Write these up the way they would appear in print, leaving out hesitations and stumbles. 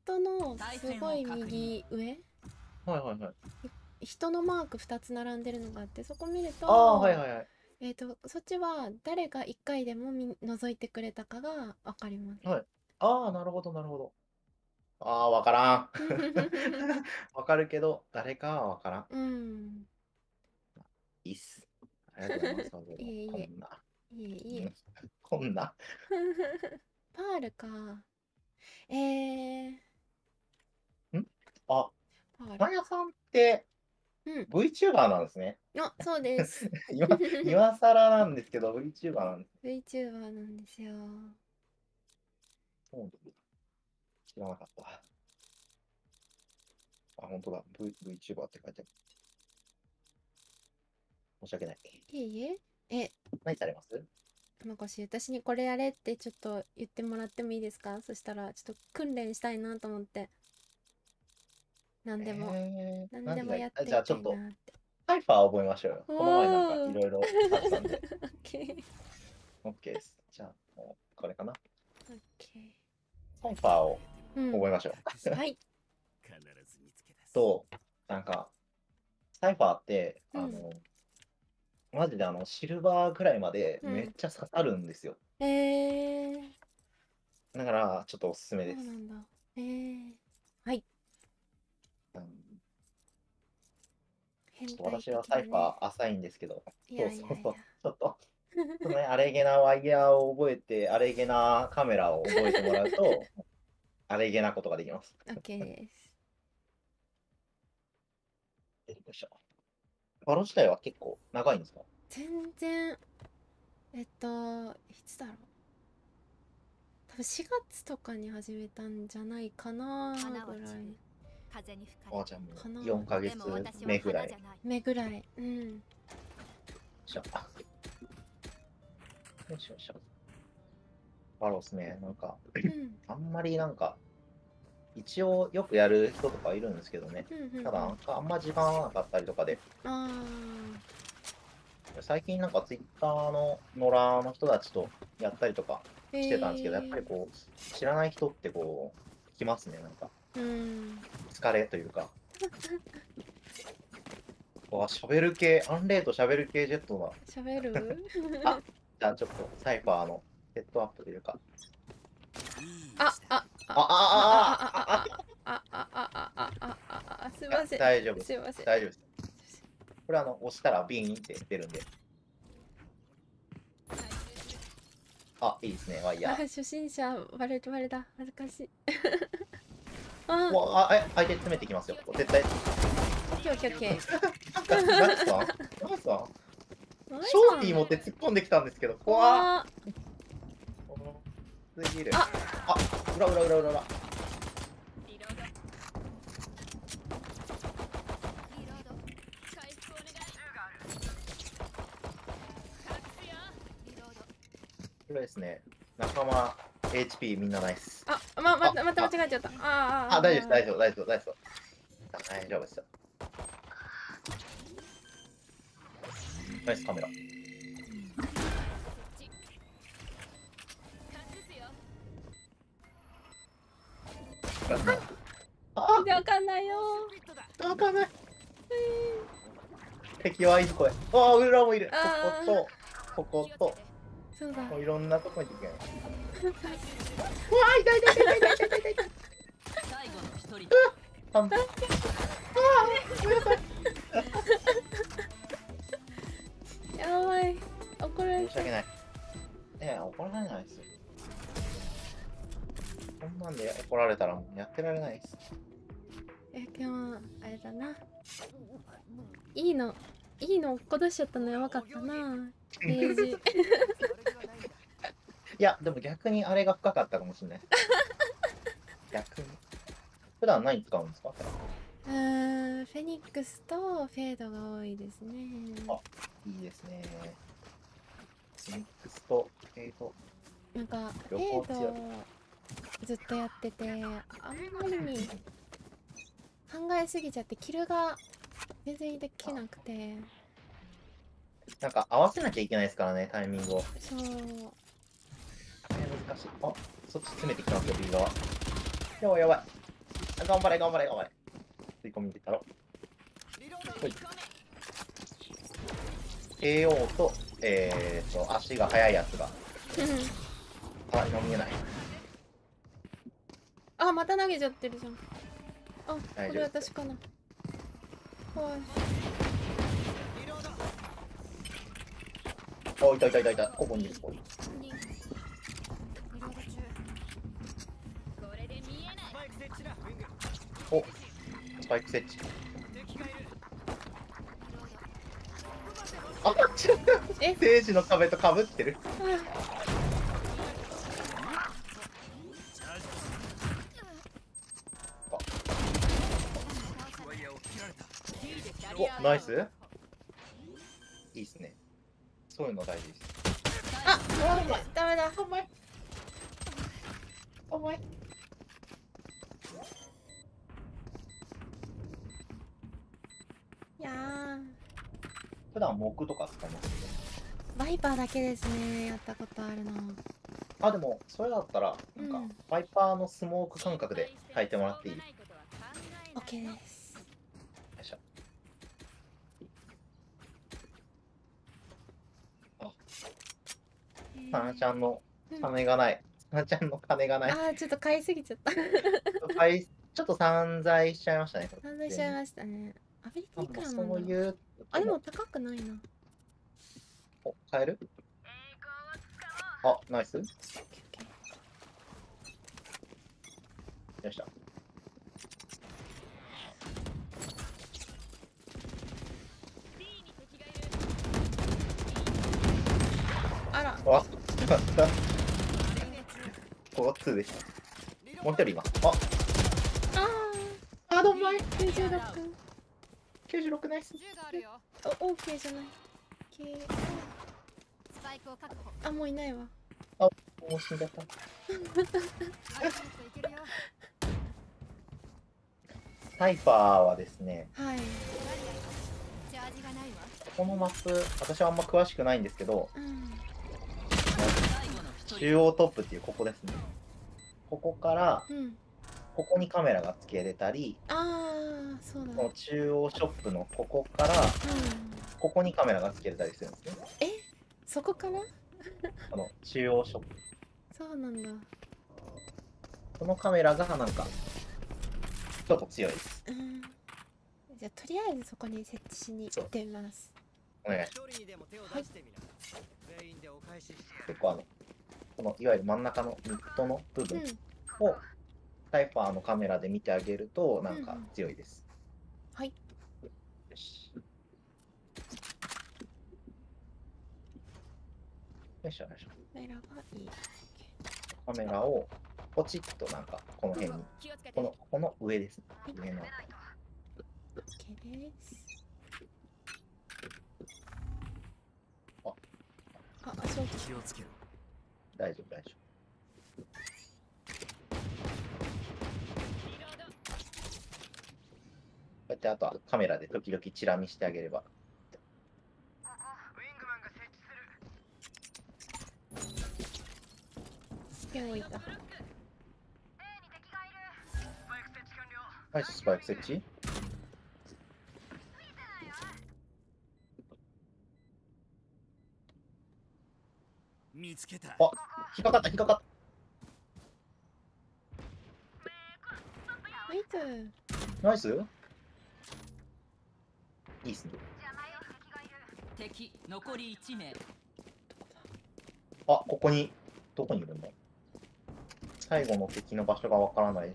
トのすごい右上、 はいはいはい。 人のマーク2つ並んでるのがあって、そこ見ると、 ああ、はいはいはい。 そっちは誰が1回でも覗いてくれたかが分かります。 はい。ああ、なるほどなるほど。ああ、わからん。わかるけど、誰かはわからん。 うん。 いいっす。ありがとうございます。わざわざいえいえ、 こんな。 いえいえ。 うん、こんな。 パールか。えー、 んあ、 パール。 マヤさんってうん。 VTuber なんですね。 あ、そうです。 今更なんですけど、VTuber なんです。 VTuber なんですよ。 そうなんだ、知らなかった。あ、本当だ。VTuber って書いてある。申し訳ない。 いえいえ。 何されます？ まこし、私にこれやれってちょっと言ってもらってもいいですか？そしたら、ちょっと訓練したいなと思って。何でも、何で何がいい？ もやってじゃあちょっと、 みたいなって。 サイファー覚えましょうよ。この前なんかおーいろいろあったんで。 オッケー。 OK です。じゃあ、もうこれかな。 オッケサイファーをー。うん。 覚えましょう。 はい。 と、なんか、サイファーって、 うん。 マジでシルバーくらいまでうん。 めっちゃ刺さるんですよ。だから、ちょっとおすすめです。 そうなんだ。はい。 うん、ち変態ょっと私は的だね。 サイファー浅いんですけど、 いそうやいやいや。 そうそう、ちょっとね、あれげなワイヤーを覚えて、あれげなカメラを覚えてもらうと、あれげなことができます。 オッケーです。 よいしょ。バロ自体は結構長いんですか？ 全然、いつだろう。多分4月とかに始めたんじゃないかなぐらい。 あ、じゃあもうかな 4ヶ月目ぐらい。 目ぐらい。うん。 よいしょ。よいしょよいしょ。バロっすね。なんか、 うん。 あんまりなんか、一応よくやる人とかいるんですけどね。 うんうんうん。 ただ、なんかあんま時間合わなかったりとかで、 あ最近なんかツイッターの野良の人たちとやったりとかー。 してたんですけど、やっぱりこう、知らない人ってこう、来ますね、なんか。 うん。 疲れというか。わ、シャベル系、アンレイとシャベル系ジェットだ。 喋るあ、じゃあちょっとサイファーのセットアップというか。 あ、あ、あ、 あ、あ、あ、あ、あ、 すいません。 大丈夫です。 すいません。 大丈夫です。これ押したらビーンって出るんで。あ、いいですね、ワイヤー。 初心者、バレた。恥ずかしい。あ、 うわあ、相手詰めてきますよ。絶対。 オッケーオッケーオッケー。 ナイスさんナイスさんショーティー持って突っ込んできたんですけど、怖っ。すぎる。あ、裏。これですね、仲間 HP みんなナイス。 また間違えちゃった。 大丈夫です。大丈夫ですよ。ナイスカメラ。 わかんないよ。 わかんない。敵はいいとこへ。あ、裏もいる。ここと、 そうだ。 もういろんなとこに行けない。うわ、痛い。 最後の一人。 やばい。怒られた。 申し訳ない。怒られないですよ。こんなんで怒られたらもうやってられないです。 今日あれだな。いいの落っことしちゃったのやばかったな。ページ。 いや、でも逆にあれが深かったかもしれない。逆に。普段何使うんですか？ フェニックスとフェードが多いですね。 あ、いいですね。フェニックスとフェード。 なんかフェードずっとやってて、あんまりに考えすぎちゃってキルが全然できなくて。 なんか合わせなきゃいけないですからね、タイミングを。 そう。 難しい。あ、そっち詰めてきたんですよ、ビー側。やばい。 頑張れ頑張れ頑張れ。吸い込み入れたろ。ほい。KO と、足が速いやつが。あ、今見えない。 あ、また投げちゃってるじゃん。あ、 大丈夫これ私かな。怖い。 お、いたいたいたいた。ここにいる。ここに。お、スパイク設置。あ、ちょっとえステージの壁と被ってる。お、ナイス。いいっすね。そういうの大事です。 あ、ダメだ。 お前。お前。 いやー、 普段木とか使いますね。 バイパーだけですね。やったことあるの。 あ、でも、それだったら、なんか、 うんワイパーのスモーク感覚で炊いてもらっていい？よオッケーです。 いしょ。さなちゃんの金がない。さなちゃんの金がない。 あー、ちょっと買いすぎちゃった。 はい、ちょっと散財しちゃいましたね。 散財しちゃいましたね。アビリティいくらなんだろう。 そういう。 あ、でも高くないな。 お、買える？あ、ナイス。よいしょ。 あら、 わ、よかった。ここ2でした。もう一人今。あ、 あどんまい。 ー、96。 96ナイス。 お、オーケーじゃない。K。あ、もういないわ。 もう死んじゃった。サイファーはですね、 はい。 このマップ、私はあんま詳しくないんですけど、 うん。 中央トップっていうここですね。ここから、 うん。 ここにカメラがつけれたり、 あー、そうだ。 この中央ショップのここから、 うん。 ここにカメラがつけれたりするんですね。 え、そこからこの中央ショップ。 そうなんだ。 このカメラがなんか、ちょっと強いです。 うん。じゃあ、とりあえずそこに設置しに行ってみます。 お願いします。 はい。 結構このいわゆる真ん中のミッドの部分うん。 をサイファーのカメラで見てあげるとなんか強いです。 はい。 よし。よいしょよいしょ。 カメラがいい。 カメラをポチッとなんかこの辺に、この上ですね。上の。 OK です。あ、そう気をつけろ。 大丈夫大丈夫。こうやってあとはカメラで時々チラ見してあげれば。 用意だ。 ナイススパイク設置。 見つけた。 あ、引っかかった引っかかっナイス。 た。ナイス。いいっすね。 敵残り1名。 あ、ここに、どこにいるんだ？最後の敵の場所がわからないです。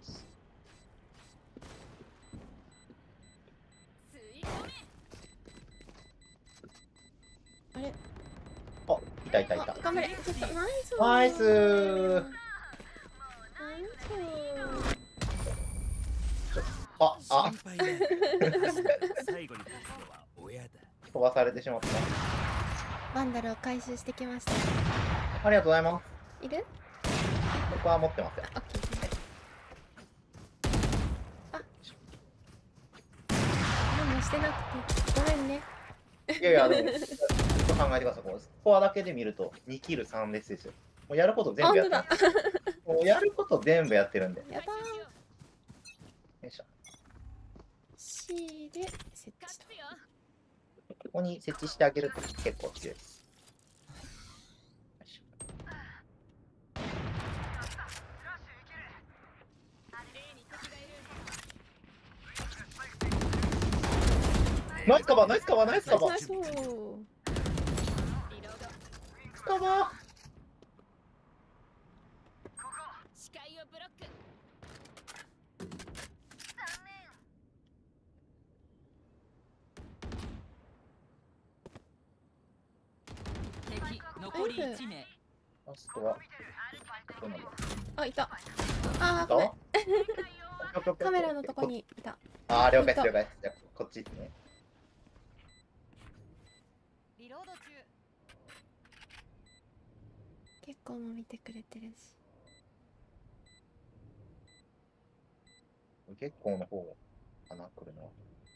あれ、 あ、いたいたいた。 頑張れ。ちょっとナイス。 ナイスー。 ナイス。 あ、 心配ない。最後に立つのは親だ。 飛ばされてしまった。 バンダルを回収してきました。 ありがとうございます。 いる？ 僕は持ってますよ。 オッケー。あ、何もしてなくてごめんね。 いやいや、でも、ちょっと考えてください。こうスコアだけで見ると、2キル3レスですよ。もうやること全部やってる。もうやること全部やってるんで。 やばこに設置してあげると結構強いです。ナイスカバー、ナイスカバー、ナイスカバー。 そう。 カバ視界をブロック。敵残り1名。 ー。ラストは。どうなんだ。 あ、いた。あー、ごめん。カメラのとこにいた。 ああ、了解です、了解です。じゃあこっちですね。 リロード中。 結構も見てくれてるし。 結構の方かな、来るのは。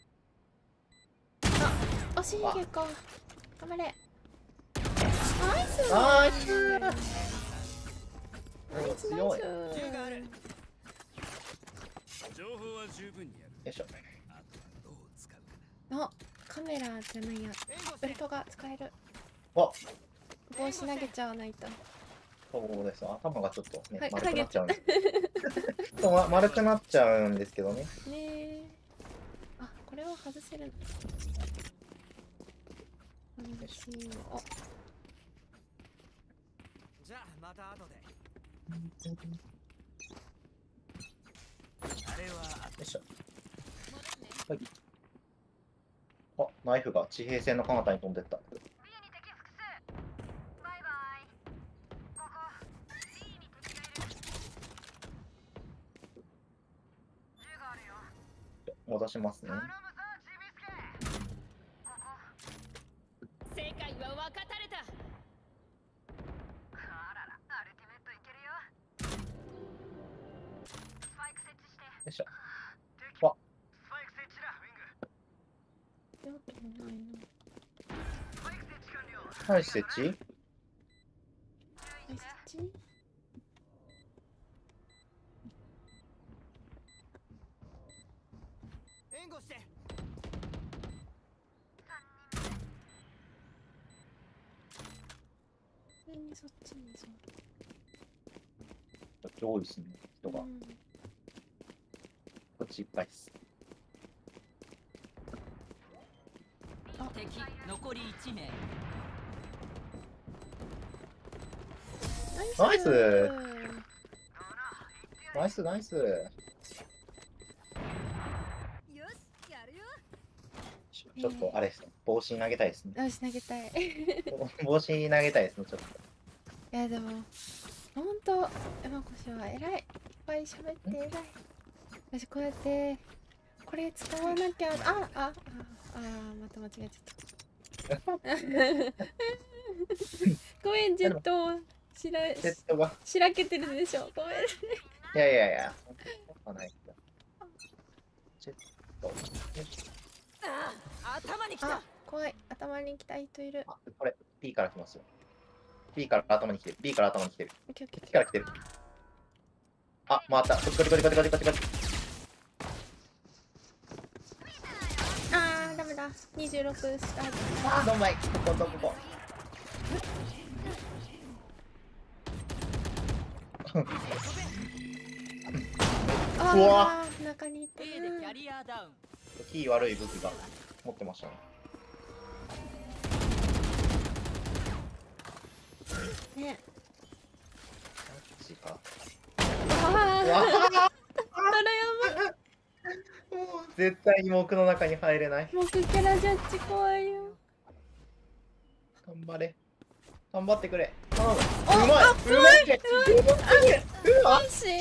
惜しい結構。頑張れ。ナイス。 ナイス。 ナイス。 強い。よ情報は十分にある。 いしょ。 あとはどう使うかあ、カメラじゃないや。ベルトが使える。 あ、 帽子投げちゃわないと。 そうです。頭がちょっとね、 はい丸くなっちゃうんです。そう丸くなっちゃうんですけどね。 ねえ。あ、これを外せるの。欲しいの。あ、 じゃあまた後で。あれはよいしょ。はい。あ、ナイフが地平線の彼方に飛んでった。戻しますね。 世界は分かたれた。 よいしょ。わ、 用途もないの。 はい、設置。 はい、設置。 援護して。 普通にそっちにそう。 こっち多いですね、人が。 うんこっちいっぱいです。 敵残り1名。 ナイスナイス、ナイス。 よし、やるよ。 ちょっとあれですね。帽子投げたいですね。 よし、投げたい。 帽子投げたいですね、ちょっと。 いや、でも、ほんと、山越は偉い。いっぱい喋って偉い。私、こうやって、これ使わなきゃ、また間違えちゃった。ごめん、ジェット。 ジェットが。 しらけてるでしょ。ごめん。 いやいやいや。そんなことないけど。ジェット。よし頭に来た。 あ、怖い。頭に来た人いる。 あ、これ、B から来ますよ。B から頭に来てる。B から頭に来てる。 オッケーオッケー。 こっちから来てる。あ、回った。こっちこっちこっちこっちこっちこっちこっち。 あー、ダメだ。26スタート。 あ、どんまい。ここどこ。 あうわー、中にいて A でキャリアダウン。 キー悪い武器が持ってましたね。 ね。 こっちか。 あー、 うわあらやばい。 もう絶対に木の中に入れない。 木キャラジャッジ怖いよ。 頑張れ。頑張ってくれ。頼む。うあまい。うまい。うま惜しい。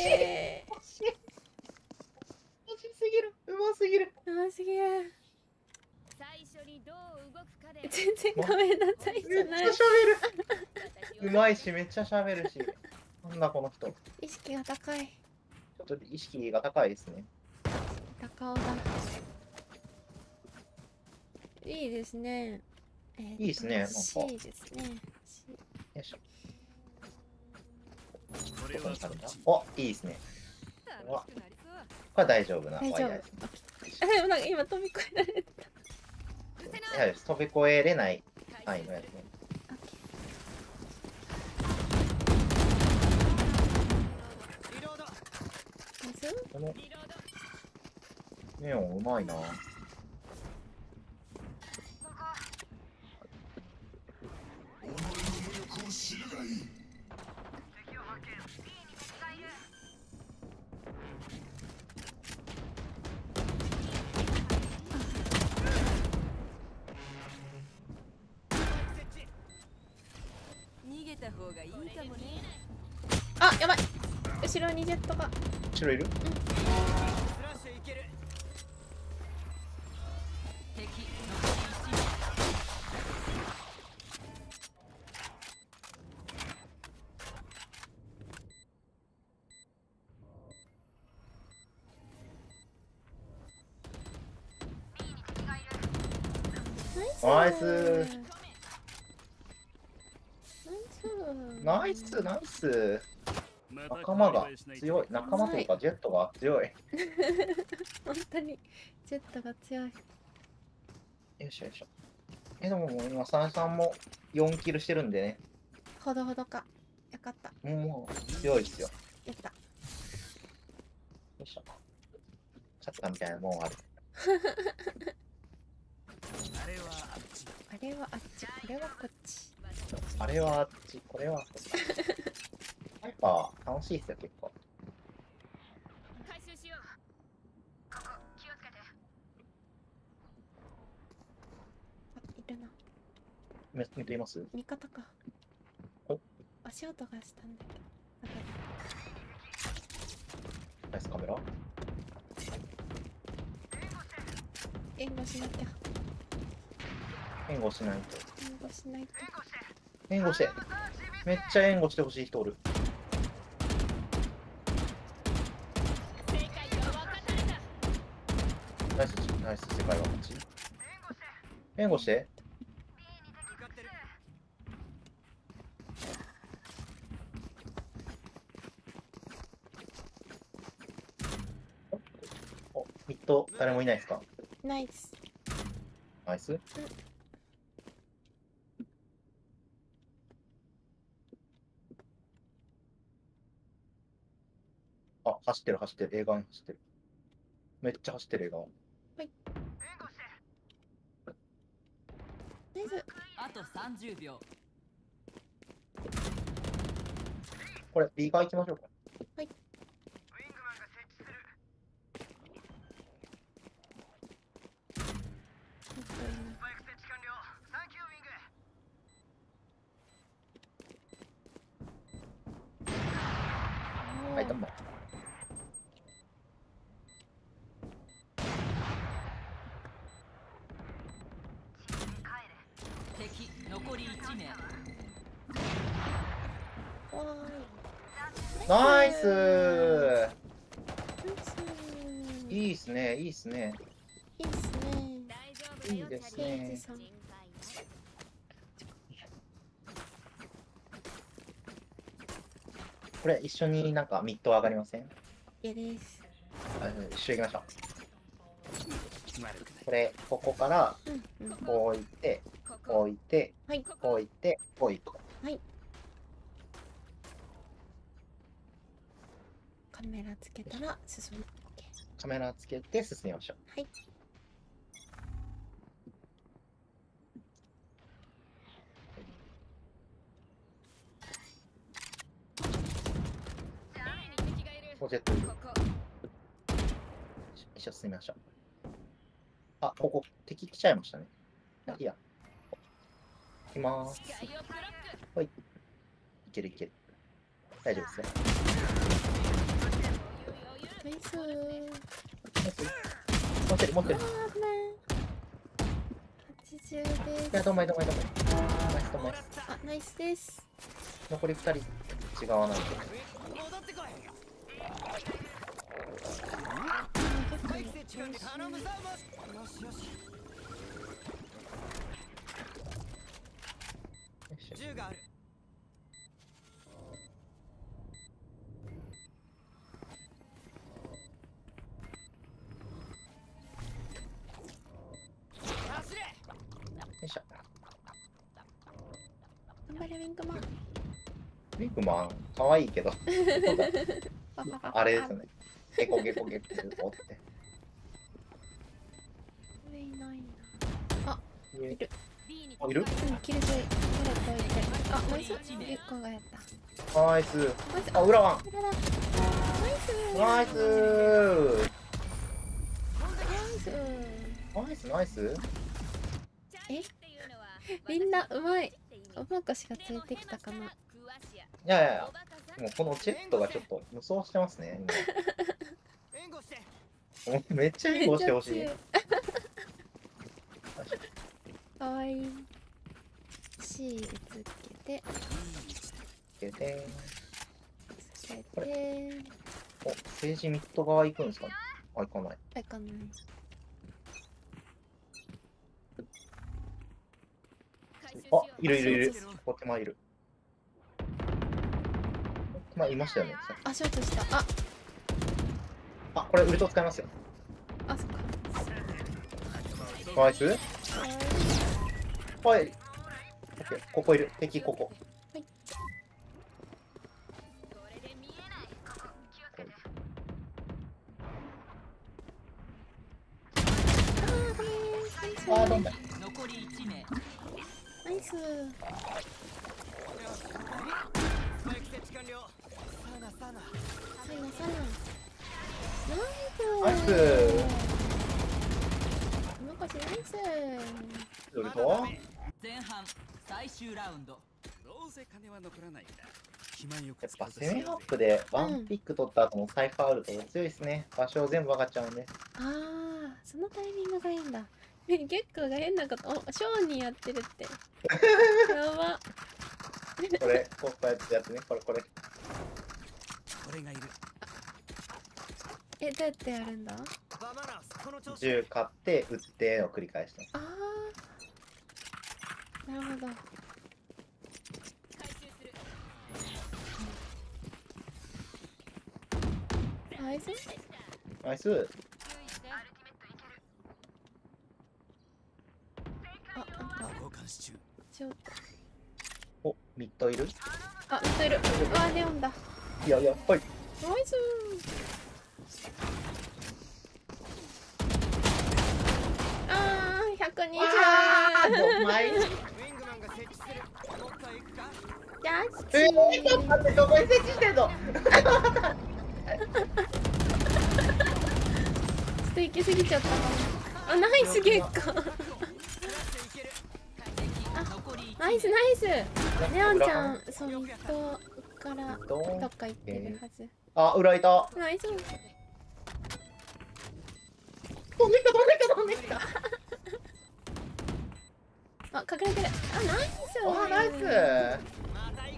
すぎる。うますぎる。 うますぎる。 最初にどう動くかで。 全然ごめんなさいじゃない。 めっちゃ喋る。うまいし、めっちゃ喋るし。なんだこの人。ち意識が高い。 ょっと意識が高いですね。 高尾だ。いいですね。 いいですねなんか C ですね。C。 よいしょ。 これはどこに食べた？お、いいですね。 楽しくなりそう。 これ大丈夫な大丈夫。 ワイヤーですね。 あ、でもなんか今飛び越えられた。 伏せな。 やはり飛び越えれない範囲のやつね。 オッケー。ナイス。 このネオンうまいな。 逃げた方がいいかもね。 あ、やばい。後ろにジェットが。 後ろいる？ スラッシュいける。 敵残り1名。 ナイス。 ナイスナイスナイス。仲間が強い。仲間というかジェットが強い。 本当にジェットが強い。 よいしょよいしょ。でももう今33も4キルしてるんでね。 ほどほどか。よかった。 もう強いですよ。 やった。 よいしょ。勝ったみたいなもんある。 あれはあっち。 あれはあっち、これはこっち。 あれはあっち、これはこっち。ハイパー楽しいっすよ結構。 回収しよう。ここ気をつけて。 あ、いるな。 見ています？ 味方かお。 足音がしたんだけど。 ナイスカメラ。 援護しなきゃ。 援護しないと。 援護しないと。 援護して。めっちゃ援護してほしい人おる。 正解は分かたれた。 ナイスナイス世界は勝ち。援護して。 向かってる。 お、ミッド誰もいないですか？ ナイス。 ナイス。あ、走ってる走ってる。映画に走ってる。めっちゃ走ってる映画。 ナイス。 あと30秒。 これ B 側行きましょうか。 はい。 はい、どうも。 敵残り1名。 わナイスーい。ナイス。 いいっすね、いいっすね。 いいっすね。 大丈夫だよ。 いいですケイねジ。さん。 心配ない。 これ一緒になんかミッド上がりません？ 嫌です。 一緒行きましょう。 悪くない。 これ、ここからうんうん。 こう行って、 こここ。 う行って、 はい。 ここ。 こう行って、こう行く。 カメラつけたら進む。 カメラつけて進みましょう。 はい。 Aに敵がいる。 ポジェットいる。 ここ。 一緒進みましょう。あ、ここ、敵来ちゃいましたね。いや。行きまーす。 視界をブロック。 いけるいける。大丈夫ですよ。 ナイスー。 持ってる持ってる。 あー、危ない。80ですい。や、どんまいどんまいどんまい。ナイスどんまい。 あ、ナイスです。 残り2人、内側なんで。 戻ってこい。 結構回復設置頼むぞ。よしよし。 よいしょ銃がある。走れ。 ンクマン。 リンクマン、かわいいけど、 パパパパあれですよね。ゲコゲコゲコって。 これいないな。 いる B にあ、いるうん、キルジョイ。これといて。あ、ナイス。ゆっこがやった。 ナイス。 ナイス。 あ、裏ワン。 裏だ。ナイス。 ナイスナイスナイス。 え、みんなうまい。おまこしがついてきたかな。 いやいやいや、もうこのチェットがちょっと無双してますね。 援護して今もうめっちゃ援護してほしい。 めっちゃ強いかわいい。C でつけて、 つけて、 つけこて、 お、政治ミッド側行くんですかね。あ、行かない。 あ、いかない。 あ、いるいるいる。ここ手前いる。手前いましたよね。さっきあ、ショートした。あ、 あ、これウルト使いますよ。 あ、そっか。 ナイス。 はい。 はい。オッケー、ここいる。敵ここ。あー、どんだ。 残り1名。 ナイス。 スパイク設置完了。さあなさあな。 最後さな。ナナイイス。 ス。 おまこしナイス。 ウルト。 前半最終ラウンド。 どうせ金は残らないから。肥満よくやっ使うとぱ攻めアップでワンピック取った後もサイファーウルト強いですね。場所全部分かっちゃうんで。 ああ、そのタイミングがいいんだ。ゲッコが変なこと、お、ショーにやってるって。やば。 これ、こうやってやってね。これ。 これがいる。 え、どうやってやるんだ？ バナナこの調子。 銃買って撃ってを繰り返してます。 ああ、なるほど。ナイス。 ナイス。 あ、なんか、 交換し中。 ちょっと。 お、ミッドいる。 あ、見てる。うわ、ネオンだ。 いやいや、はい。 ナイス。あー、120。 お前。 ウィングマンが設置する。どっか行くか。 ジャッジ。 ちょっと待って、どこに設置してんの。 ちょっと行き過ぎちゃったかも。あ、ナイスゲッコ。ナイスナイス。ネオンちゃん、そう、ミッドからどっか行ってるはず。 あ、裏いた。 ナイス。 飛んできた。 あ、隠れてる。あ、ナイス。 あ、ナイス。 また行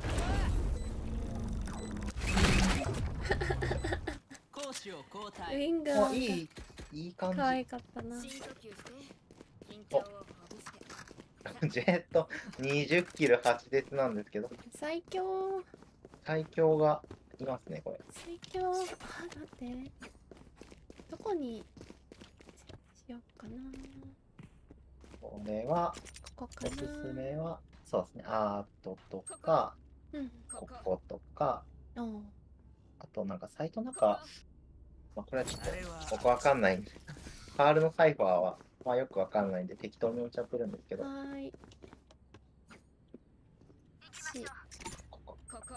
く攻守を交ウ代。 ィングがあ、いい感可愛かったな。 深呼吸して緊張をほぐしてじ。ジェット20キル8列なんですけど、 最強。 最強がいますね、これ。 最強。あ、待って。どこにしようかな。 これは、 ここかな。 おすすめは、そうですね、アートとか、 うん。 こことか、 おう。 あとなんかサイトなんか、まあ、これはちょっと僕わかんないんで、カールのサイファーは、まあ、よくわかんないんで適当に置いちゃってるんですけど、 はーい。し、 ここ。 ここ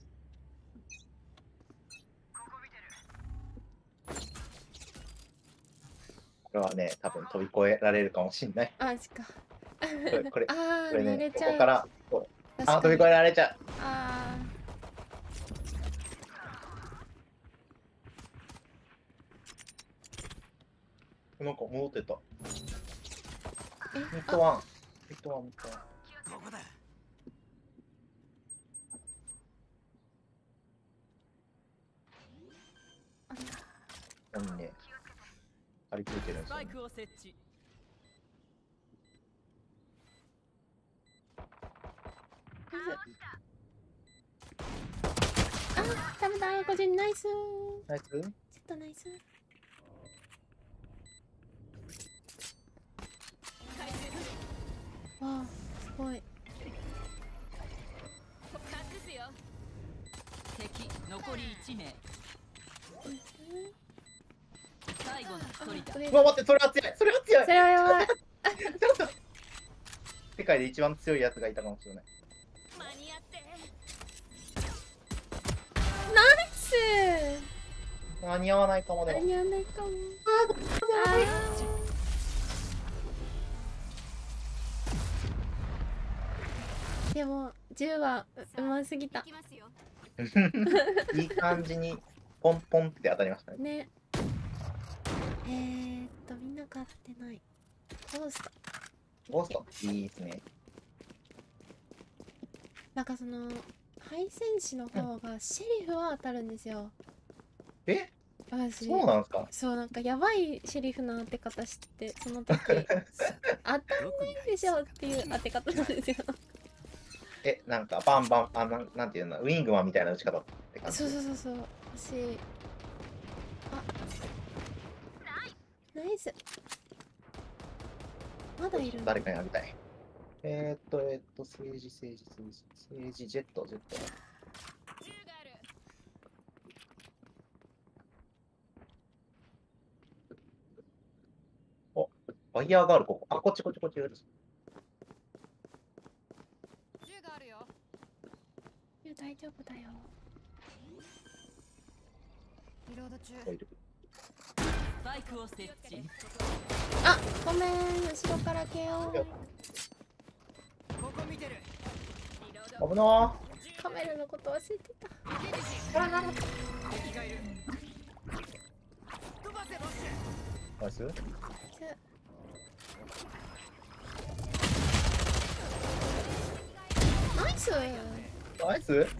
これはね、多分飛び越えられるかもしんない。 あ、しか。 これあー、 これね、 寝れちゃう。 ここから、こうあ、 確かに飛び越えられちゃう。 あなんか戻ってた。 ー。え、 ミッドワン。ミッドワン、ミッドワン。 ここだ。 あ、 ここにね、張り付いてるんですよ、ね。 スパイクを設置。 あ、食べた。個人ナイス。 ナイス。 ちょっとナイス。わあ、すごい。 最後の一人だ。 上うわ待って、それは強い、それは強い。 それはやばい。 世界で一番強いやつがいたかもしれない。 間に合ってナイス間に合わないかもでも。 間に合わないかも。でも10はうますぎたいきますよ。 いい感じにポンポンって当たりましたね。 ね。みんな買ってない。ゴースト。 ゴーストいいですね。 なんかその敗戦士の方がシェリフは当たるんですよ。 え、 私そうなんですか。 そうなんかやばいシェリフの当て方してその時当たんないでしょっていう当て方なんですよ。 え、なんかバンバン、なんていうの、ウィングマンみたいな打ち方って感じ。 そうそうそうそう。私ナイス。まだいるの。 誰かにあげたい。政治、ジェット。 銃がある。 ワイヤーがある、ここ。あ、こっち。 銃があるよ。 いや大丈夫だよ。 リロード中。 ここいる。 スパイクを設置。 あ、ごめん後ろから蹴よう。 ここ見てる。 リロード。 危なカメラのこと忘れてた。 敵がいる。飛ばせロッシー。ナイス。 ナイス。 ナイス。 ュ。ウ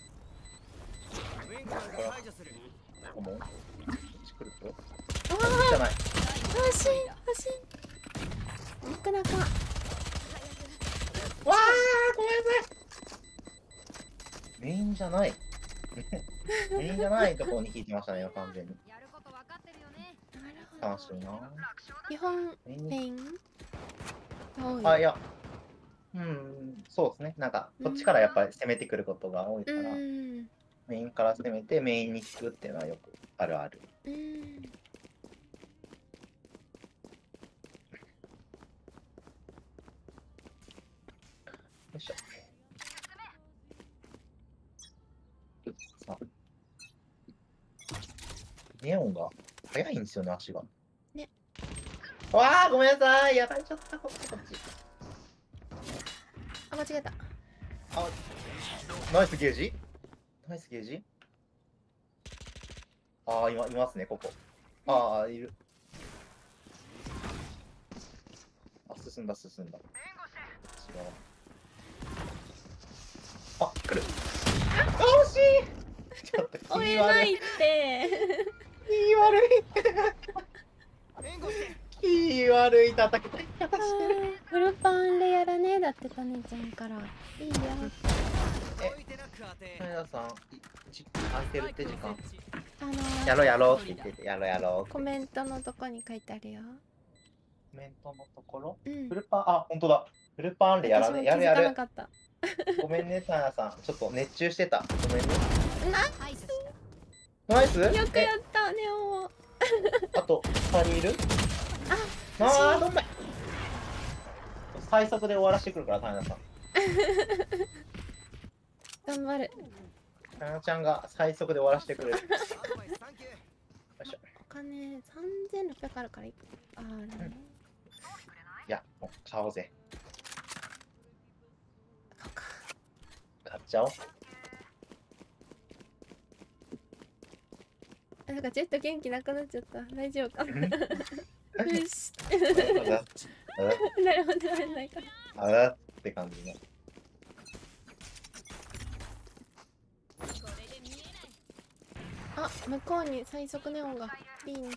ィングマンが排除する。 ここも。こっち来ると。 あじゃない。 欲しい。なかなか。 わあ、ごめんなさい。メインじゃない。メインじゃないところに引いてましたね、完全に。 やること分かってるよね。 なるほど。 楽しいな。 基本メインメインが多い。 あ、いや。そうですね。なんか、こっちからやっぱり攻めてくることが多いかうら、 ん。 メインから攻めてメインに引くっていうのはよくあるある。 うん。 よいしょ。さあ。ネオンが速いんですよね、足が。 ね。 わあ、ごめんなさい。やられちゃった。こっち。 あ、間違えた。 ナイスゲージ。ああ、いますね、ここ。ああ、いる。あ、進んだ。違う。あ、来る。あ、惜しい。ちょっと追気えないっ悪い。 て。 気悪い。 援護して。 気悪い叩き方してる。 フルパンでやらねえだってタネちゃんから。いいよ。 置いてなく当て。 皆さん、空いてるって時間。 ーやろうって言ってて、やろう。 コメントのとこに書いてあるよ。 コメントのところ。 うんフ。ルパン、あ、本当だ。フルパンでやらね。 私も気づやる。 かなかった。 ごめんね、タナさん。ちょっと熱中してた。ごめんね。 排除した。 ナイス。 よくやったネオン。 あと2人いる。どんまい。最速で終わらせてくるから、タナさん。 頑張る。 タナちゃんが最速で終わらせてくれる。よアドバイスサンキュー。 いしょ。 お金3600あるからいく。あーね。 いや、もう買おうぜ。 そうか。 買っちゃおう。 なんかジェット元気なくなっちゃった。大丈夫かな。よし。誰も出られないから。 あらって感じの。 これで見えない。 あ、向こうに最速ネオンが。いいね。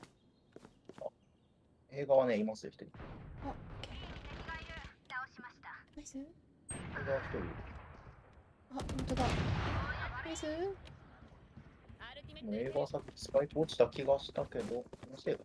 映画はね、いますよ、一人。 あ、オッケー。ナイス。 映画は一人。 あ、本当だ。ナイス。 アルティメッもうト映画はさっきスパイク落ちた気がしたけど、気のせいか。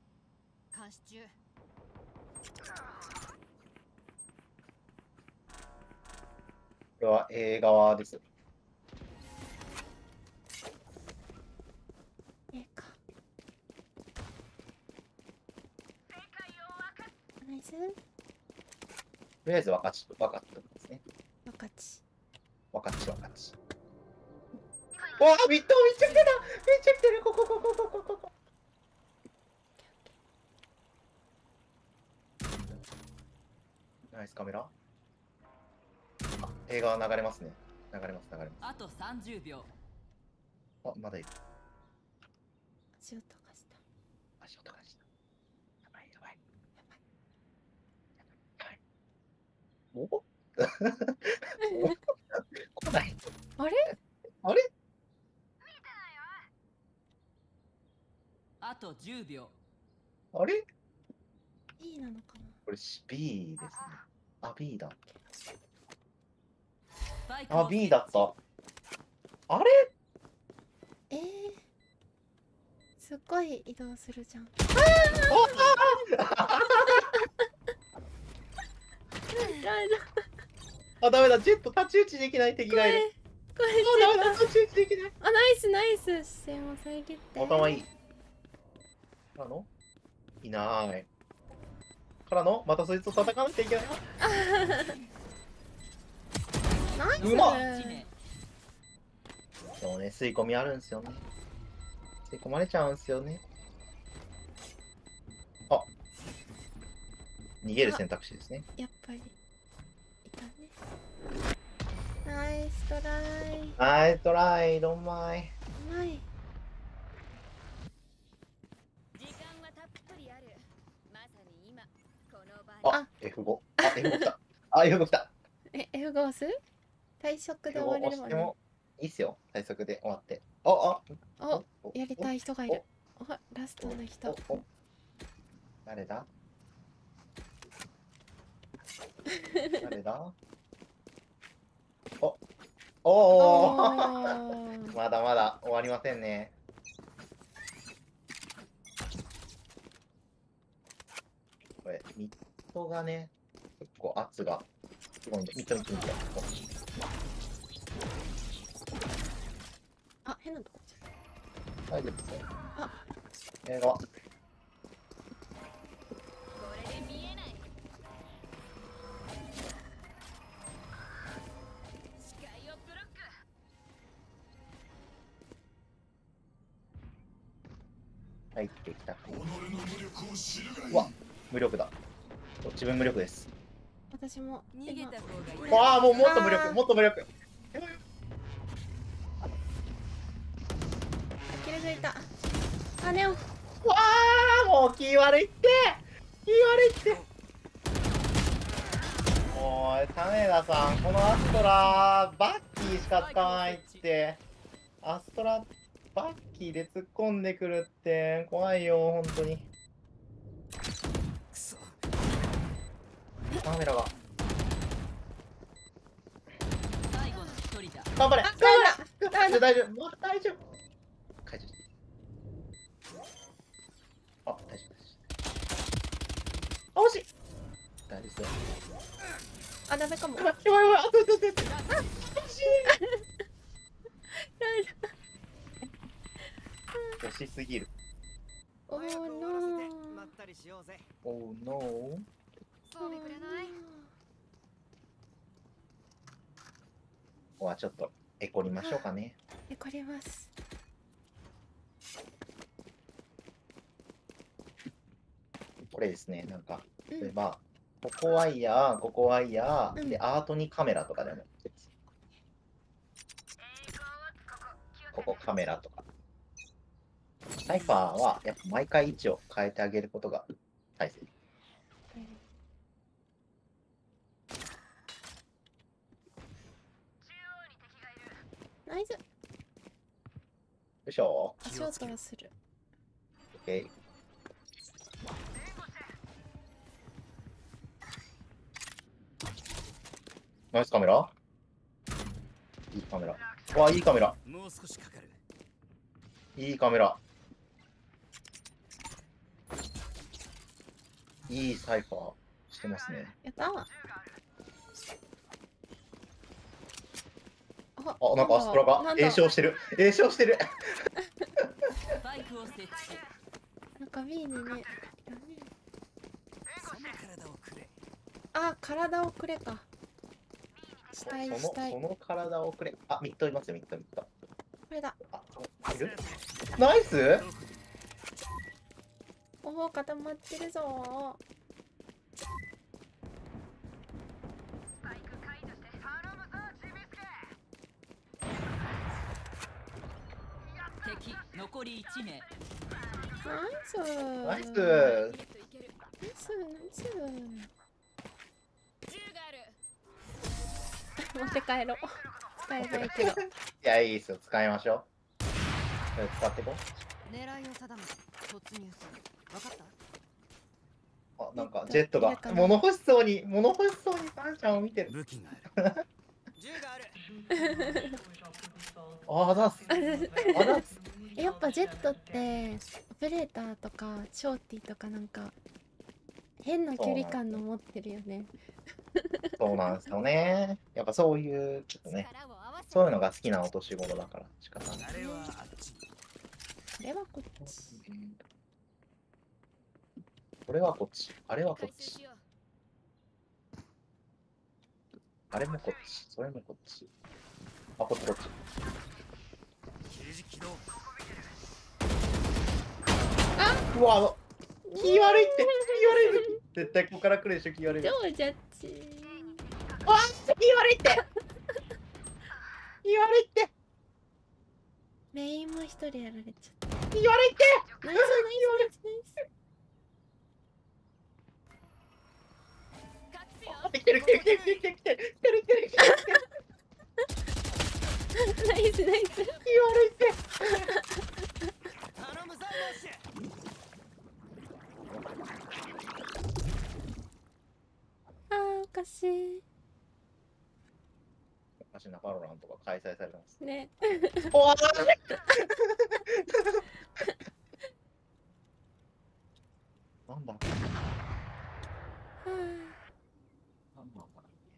監視中。 れは A 側です。 か。ナイス。 とりあえず分かったですね。 若ち。 分かっち。わあ、ミッドめっちゃ来てた。めっちゃ来てる。ここ。ナイスカメラ。あ、映画流れますね。流れます。 あと30秒。 あ、まだいる。 足音がした。 足音がした。やばい。お来ない。 あれ？ あれ？ あと10秒。 あれ？ B なのかな。 これ B ですね。あ、B だ。 スパイクあ、 を B だった。あれ？ すっごい移動するじゃん。 あ、ダメだ。ジェット太刀打ちできない敵がいる。 これあ、ダメだ。太刀打ちできない。 あ、ナイス視線を遮って。 頭いい。からのいない。からのまたそいつと戦わなきゃいけない。 ナイス。 うまっ 1名。 でもね、吸い込みあるんですよね。吸い込まれちゃうんですよね。あ、逃げる選択肢ですね。 やっぱりいたね。ナイストライ。 ナイストライ、ドンマイ。 うまい。 時間はたっぷりある。まさに今この場に。 あ、F5。あ、F5 来た。あ、F5 来た。 F ゴース退職で終われるもんね。 押してもいいっすよ。最速で終わって。あ、 やりたい人がいる。ラストの人。 誰だ？誰だ？おーまだまだ終わりませんね。これ、ミッドがね、結構圧がすごいんで、ミッド。 あ、変なとこじ大丈夫ですよ。 あ、 映画。 これで見えない。視界をブロック。 入ってきた。うわ、無力だ。自分無力です。 私も逃げた方がいい。 わあ、もっと無力、 あーもっと無力。 切り抜いた。あ、ネオン。 わあ、もう気悪いって。もう、種田さん、このアストラ、バッキーしか使わないって。アストラ、バッキーで突っ込んでくるって、怖いよ、本当に。 くそ。 カメラが。 最後の一人だ。 頑張れ。 あ、 大丈夫。もう大丈夫。解除して。あ、大丈夫です。あ、惜しい。大丈夫ですよ。 あ、ダメかも。 やばい。あ、惜しい。惜しすぎる。 おー早く終わらせてノまったりしようぜ。 Oh no。 装備くれない？ ここはちょっとエコりましょうかね。 こります。 これですね、なんか、 うん例えば、ここワイヤー、ここワイヤー、 うんで、アートにカメラとかでも、ここカメラとか。サイファーは、やっぱ毎回位置を変えてあげることが大切。 ナイス。 よいしょ。 足音はする。 OK。ナイスカメラ。いいカメラ。わあ、いいカメラ。 もう少しかかる。 いいカメラ。いいサイファーしてますね。 やったー。 あ、なんかアストラがなんだ栄唱してる。栄唱してる。 スパイクを設置。 なんか B にねいるね。 その体をくれ。 あ、体をくれか。したいしたい。こその体をくれ。あ、ミッドいますよ、ミッドミッド。 れだ。 あ、いる？ナイス？ おお、固まってるぞ敵残り1名。 ナイスー。 ナイス。 ナイスナイス。 銃がある。 持って帰ろう。使えないけど。 いや、いいですよ。使いましょう。これ使っていこ狙いを定め突入する。分かった？ う。あ、なんかジェットがいるかな物欲しそうにパンちゃんを見てる。 武器がある。銃がある。 あざっす。あざっす。 やっぱジェットってオペレーターとかショーティーとかなんか変な距離感の持ってるよね。 そうなんですよね。やっぱそういうちょっとね、 力を合わせそういうのが好きなお年頃だから仕方ない。 あれはあっち。 これはこっち。 これはこっち、あれはこっち回収し、よう。 あれもこっち、それもこっち。あ、こっちこっち。 刑事起動。 うわ、気悪いって、気悪いって。絶対ここから来るでしょ、気悪い。 超ジャッジ。 わあ、気悪いって。気悪いって。 メインも一人やられちゃった。 気悪いって。 ナイスナイスナイスナイス。 勝つよ。 来てる来てる来てる来てる来てる来てる来てる来てる来てる。 ナイスナイス。 気悪いって。 頼むぞマッシュ。 あーおかしいおかしなバロラントが開催されてます。 ね。 おわなんだ。 はなんだ。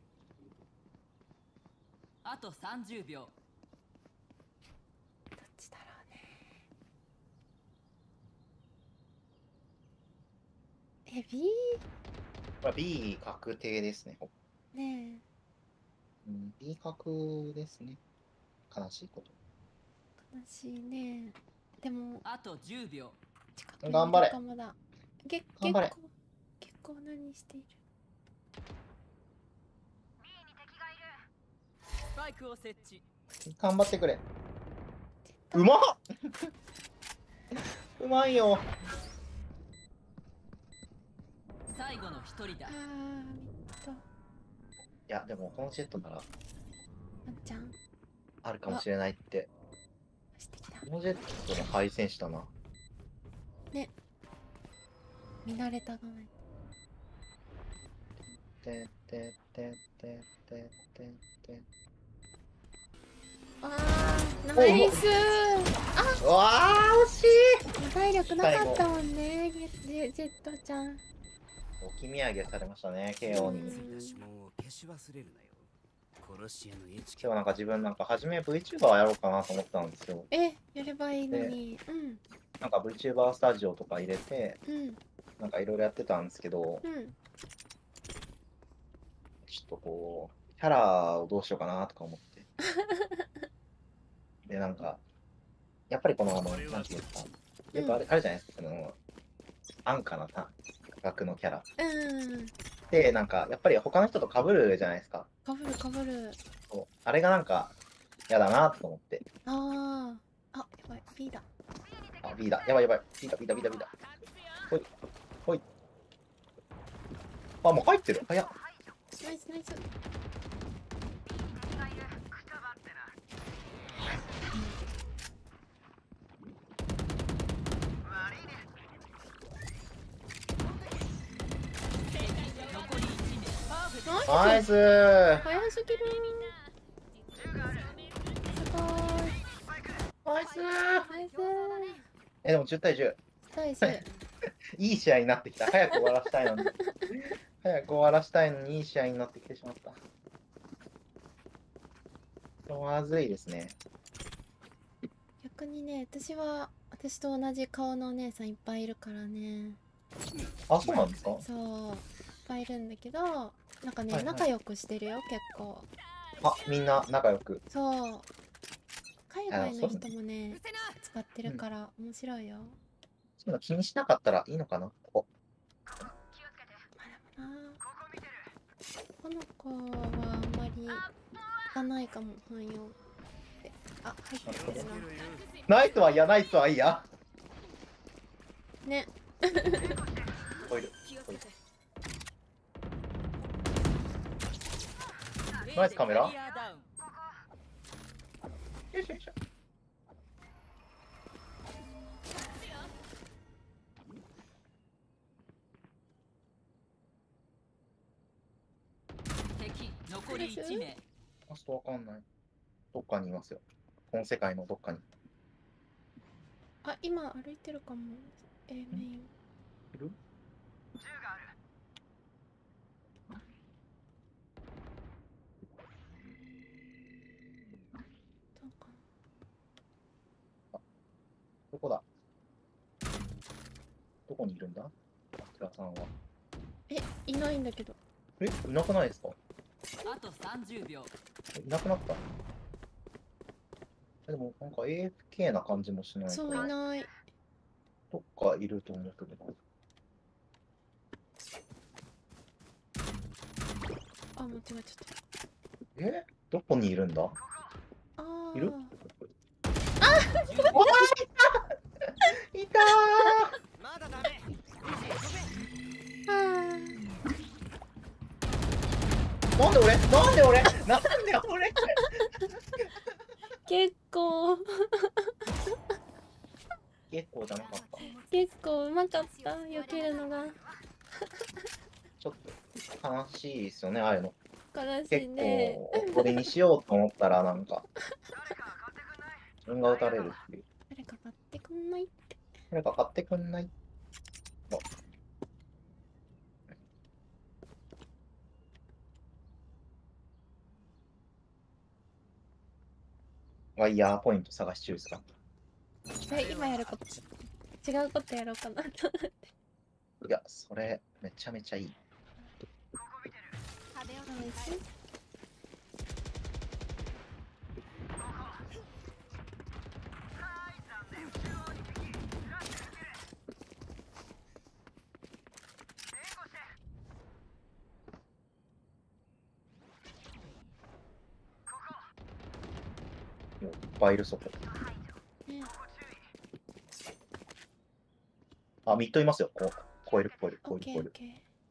あと30秒。 あ、どっちだろうね。B これ B 確定ですね。 ねうん、B 確ですね。悲しいこと。 え、悲しいね。でもあと10秒。 近くにいる頑張れかもだ。 頑張れ結構何している。 スパイクを設置。 頑張ってくれ。うまっうまいよ。 最後の一人だあ。ー、ミッド。 いや、でもこのジェットならまっちゃん、 あるかもしれないって。 してきた。 このジェットの敗戦したな。 見慣れた側に。 ててててててて。 あー、ナイスー。あ、 うわあ、惜しい。 体力なかったもんね、ジェットちゃん。 置き土産されましたね、KO に。 ついた指紋を消し忘れるなよ。殺し屋のエチケ今日なんか自分なんか初め VTuber やろうかなと思ったんですよ。 やればいいのに。うんなんか VTuber スタジオとか入れて、 うんなんかいろいろやってたんですけど、 うんちょっとこう、キャラをどうしようかなとか思って。で、なんか、やっぱりこの、なんていうんですか、よくあるじゃないですか、安価な価格のキャラ。 うんで、なんか、やっぱり他の人と被るじゃないですか。 かぶるかぶる。 そうあれがなんか、嫌だなと思って。 あー、あ、やばい、 B だ。 あ、B だ。やばいやばい。B だ、B だ、B だ、B だ。ほい。ほい。あ、もう入ってる。早っ。 ナイスナイス。 残り1名。パーフェクト。 ナイス早すぎるすごーい。 ナイスナイスでも10対10。 ナイス。 いい試合になってきた。早く終わらしたいのに。早く終わらしたいのにいい試合になってきてしまった。 まずいですね。 逆にね、私と同じ顔のお姉さんいっぱいいるからね。 あ、そうなんですか？ そう、いっぱいいるんだけど、なんかね、 はいはい仲良くしてるよ、結構。 あ、みんな仲良く。 そう。海外の人もね、使ってるから面白いよ。 そういうの気にしなかったらいいのかな。こまあでもな、この子はあんまり行かないかも、汎用って。あ、入ってるな。 ナイスはいや、ナイスはいや。 ね。 オイル。 気をつけて。 ナイスカメラ。よキャリアダウンいしょよいしょ。 敵残り1名。 あ、ちょっとわかんない。どっかにいますよ。この世界のどっかに。 あ、今歩いてるかも。メイン。 いる？ どうかどこだ？どこにいるんだ？あきらさんは。 いないんだけど。 いなくないですか？ あと30秒。 いなくなった。でもなんか AFK な感じもしないかそう、いら、 ない。 どっかいると思うけど。 あ、間違えちゃった。 どこにいるんだ？ あー。 いる？いたまだダメ。 あー。なんで俺なんで俺結構結構じゃなかった。 結構うまかった避けるのが。 ちょっと悲しいですよね、ああいうの。 悲し結いね。 構これにしようと思ったらなんか自分が撃たれるっていう。 誰か買ってくんない？ 誰か買ってくんない？ワイヤーポイント探し中ですか？ 今やること違うことやろうかなと。 いや、それめちゃめちゃいい。いっぱいいるそこ。 ね、 あ、ミッドいますよ。超える。 オッケーオッケ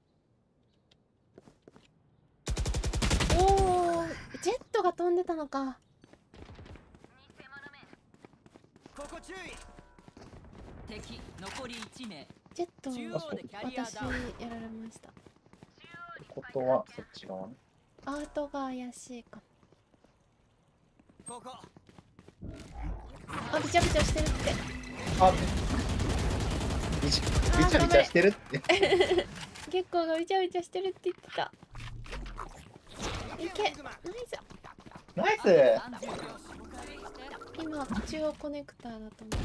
ー。おお、ジェットが飛んでたのか。 ここ注意。 敵残り1名。 ジェット中央でキャリア私ダウン。 やられました。 ってことはそっち側ね。 アートが怪しいかも。 ここ。 あ、びちゃびちゃしてるって。 あ、びちゃびちゃしてるって。 結構がびちゃびちゃしてるって言ってた。いけ、ナイス。 ナイス。 今中央コネクターだと思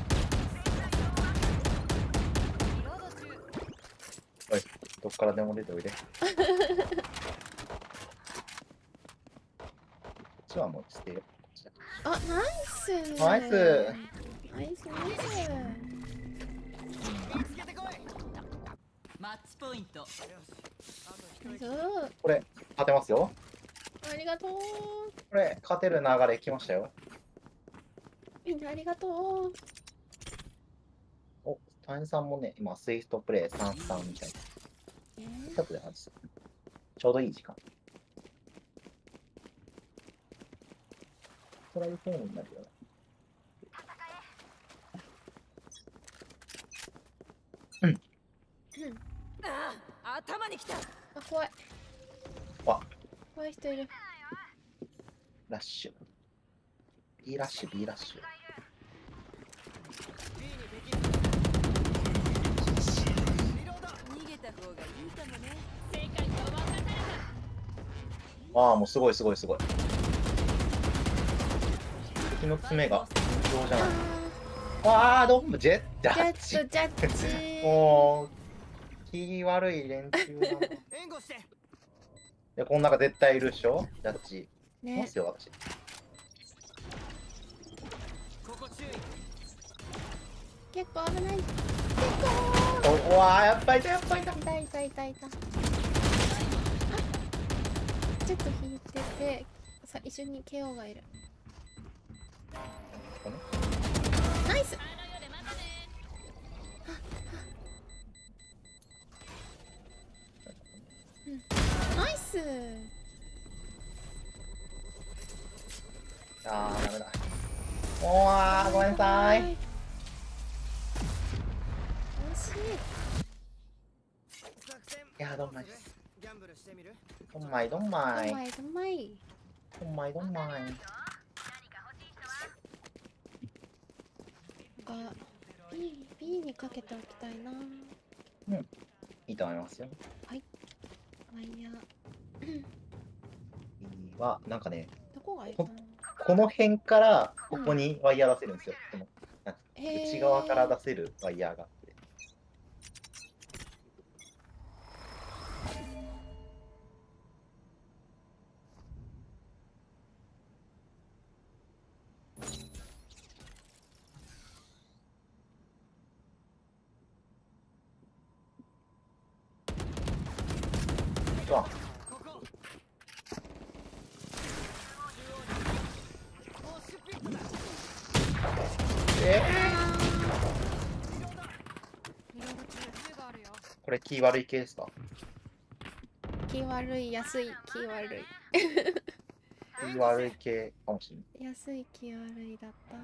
おい、どっからでも出ておいで。こっちはもう捨てよ。 う。あ、ナイス。 ナイス。 ナイス。 マッチポイント。 ナイス。 これ勝てますよ。 ありがとう。 これ勝てる流れ来ましたよ。 みんなありがとう。 お、谷さんもね、今スイフトプレイ3-3みたいな。ちょっとで外す。ちょうどいい時間。トライフォームになるよね。 頭に来た。 あ、怖い。 わ、 怖い人いる。 ラッシュ。B ラッシュ、B ラッシュ。 逃げた方がいいかもね。 正解が分かったらああ、もうすごい。 敵の爪がどうじゃない。 あああ、どうも、ジェッジャーッジャッジジャッジもう、気悪い連中だな。い援護してや、この中絶対いるでしょ、ジャッジ。いまねすよ、私。 ここ注意結構危ない結おわー、やっぱいた、やっぱいた。 構痛い痛い痛い痛いあちょっと引いててさ一緒に KO がいるナイスナイスあー、ダメだ。おわー、ごめんなさい。 惜し作戦いや、どんまいです。 ギャンブルしてみるどんまい、どんいまい。 どんまいどんまいどんまい、どんまい。 が B にかけておきたいな。 いいと思いますよ。 ワイヤーいいは、なんかね、 どこがいいかな。 この辺からここにワイヤー出せるんですよ。このへー内側から出せるワイヤーがあって。うわ、 こここれ気悪い系ですか？ 気悪い安い気悪い気悪い系かもしれない。 安い気悪いだった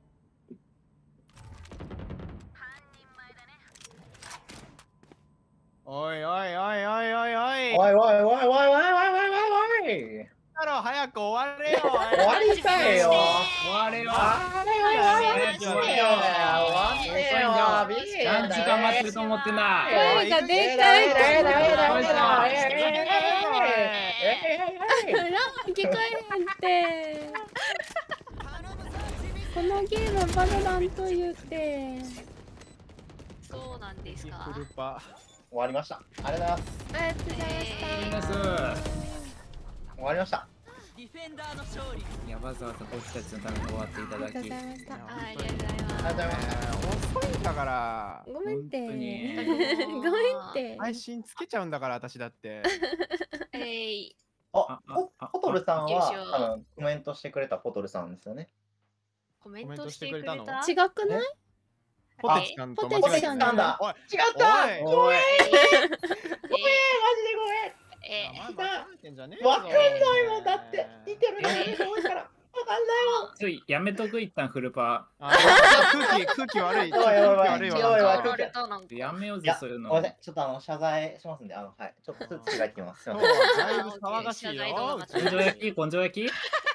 おいおいおいおいおいおい。 おいおいおいおいおいおいおい。 だろ早く終われよ。 終わりたいよ。 終われよ。何時間待ってると思ってんだ。 声がでかい聞こえへんってこのゲームバロラント言うてそうなんですか。 フルパ。 終わりました。ありがとうございます。 ありがとうございました終わりました。 ディフェンダーの勝利。 いや、わざわざ僕たちのために終わっていただき。 ありがとうございましたありがとうございありがとうございます。 遅いんだから。 ごめんって本当にごめんって配信つけちゃうんだから私だって。 あ、ポトルさんよいしょは多分コメントしてくれたポトルさんですよね。 コメントしてくれたコメント違くないポテチさんと間違えポテチさんてただおい、 違ったおいごめんマジで間違えてんじゃねえごめん。 ぞわかんないもんだって似てるだけで多いからわかんないもん。 ちょいやめとく一旦フルパあ空気悪い。 おいおいおい空気悪いおいおいわ。 空気ーやめよういや、 ぜそういうのごめんなさい。ちょっと謝罪しますんで、はい。ちょっと通知がいってきます。すいま今日せん。 はだいぶ騒がしいよ。 根性焼き根性焼き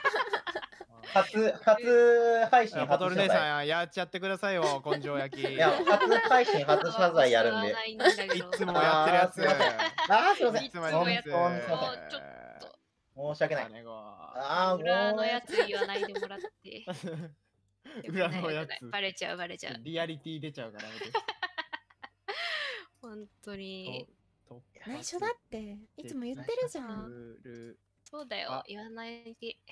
初配信、 ポトル姉初謝罪。 さんやっちゃってくださいよ、根性焼き。 いや、初配信、初謝罪やるんで。 いつもやってるやつ。 あー、すいません。 いつもやってるやつ。 本当にすいません。 ちょっ申し訳ない。 姉子あー、 裏のやごつ言わないでもらって。 裏のやつ。 バレちゃうバレちゃう。 リアリティ出ちゃうからやめて。 本当に。 と内緒だっていつも言ってるじゃんルそうだよ。言わないで。